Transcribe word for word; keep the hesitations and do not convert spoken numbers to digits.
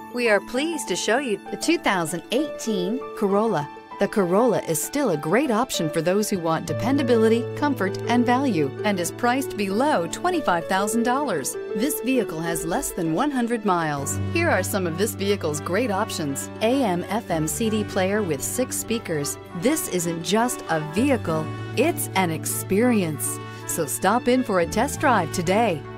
We are pleased to show you the two thousand eighteen Corolla. The Corolla is still a great option for those who want dependability, comfort, and value, and is priced below twenty-five thousand dollars. This vehicle has less than one hundred miles. Here are some of this vehicle's great options: A M F M C D player with six speakers. This isn't just a vehicle, it's an experience. So stop in for a test drive today.